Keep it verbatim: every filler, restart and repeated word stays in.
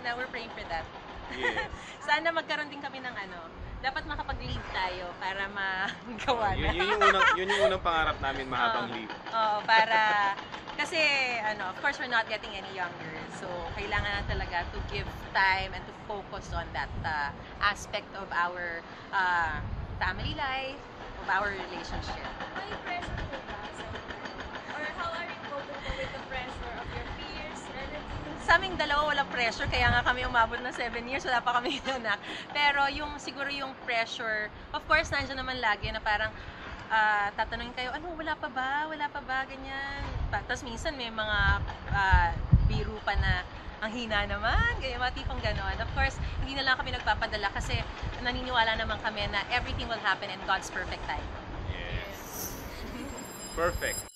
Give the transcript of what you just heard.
na we're praying for that. Yes. Sana magkaroon din kami ng ano, dapat makapag-leave tayo para magawa Oh, na. yun, yun, yung unang, yun yung unang pangarap namin, mahabang leave. Oo, para, kasi, ano, of course, we're not getting any younger. So, kailangan na talaga to give time and to focus on that uh, aspect of our uh, family life, of our relationship. May pressure po ba sa inyo? Or how are you coping po with the pressure of your peers, relatives? Sa aming dalawa walang pressure, kaya nga kami umabot ng seven years, wala pa kami anak. Pero yung siguro yung pressure, of course, nandiyan naman lagi na parang uh, tatanungin kayo, ano, wala pa ba? Wala pa ba? Ganyan. Tapos minsan may mga uh, biro pa na ang hina naman, ganyan, mga tipong ganon. Of course, hindi na lang kami nagpapadala kasi naniniwala naman kami na everything will happen in God's perfect time. Yes. Perfect.